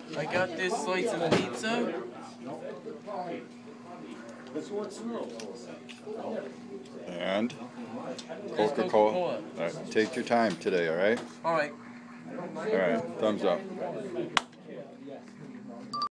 I got this slice of pizza. And Coca-Cola. All right, take your time today, all right? All right. All right, thumbs up.